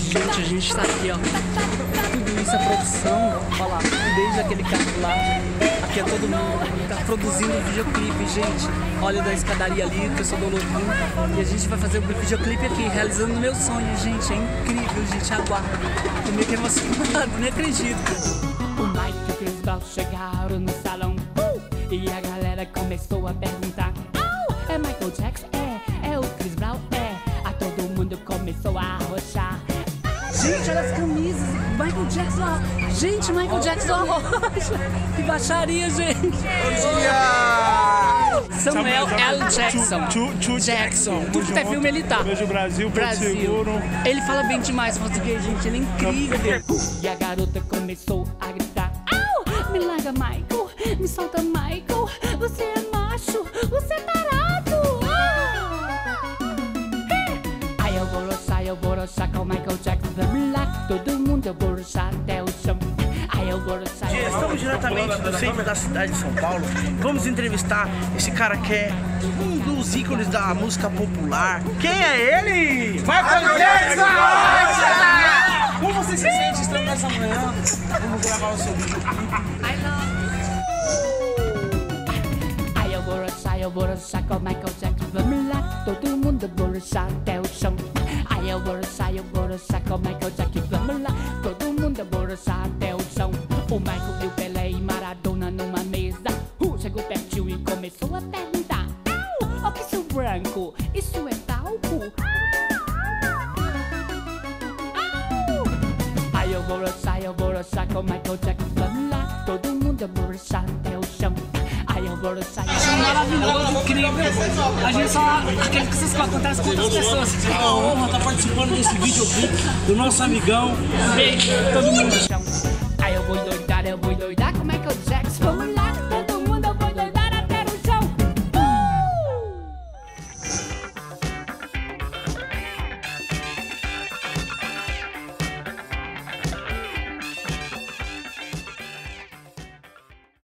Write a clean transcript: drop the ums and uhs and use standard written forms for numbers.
Gente, a gente tá aqui, ó. Tudo isso é produção, olha lá, desde aquele carro lá. Aqui é todo mundo tá produzindo videoclipe, gente. Olha da escadaria ali, o pessoal do Olodum. E a gente vai fazer o videoclipe aqui, realizando o meu sonho, gente. É incrível, gente, aguarda. Tô meio que emocionado, nem acredito. O Mike e o Chris Brown chegaram no salão e a galera começou a perguntar: é Michael Jackson? É o Chris Brown? A todo mundo começou a arrochar. Gente, olha as camisas, Michael Jackson, ó. Gente, Michael Jackson roxa. Que baixaria, gente. Samuel L. Jackson. Jackson. Tudo que é filme ele tá. Beijo Brasil, Brasil. Seguro. Ele fala bem demais português, gente, ele é incrível. E a garota começou a gritar: me larga, Michael, me solta, Michael. Você é macho, você é tarado. Aí eu vou roçar com o Michael Jackson. Vamos lá, todo mundo, eu vou roçar até o chão. Aí eu vou roçar. Estamos diretamente do centro da cidade de São Paulo. Vamos entrevistar esse cara que é um dos ícones da música popular. Quem é ele? Michael Jackson! Como você se sente estando nessa manhã? Vamos gravar o seu vídeo. Aí eu vou roçar com o Michael Jackson. Vamos lá, todo mundo, eu vou roçar até o chão. Aí eu vou roçar com o Michael Jackson. Vamos lá, todo mundo, eu vou roçar até o chão. O Michael viu Pelé e Maradona numa mesa. Chegou pertinho e começou a perguntar: o que isso branco? Isso é talco? Aí eu vou roçar com o Michael Jackson. Vamos lá, todo mundo, eu vou roçar até o chão. Aí eu vou roçar. Maravilhoso, incrível. A gente só acredita que essas coisas acontecem com outras pessoas. É uma honra estar participando desse videoclipe do nosso amigão. Beijo, todo mundo.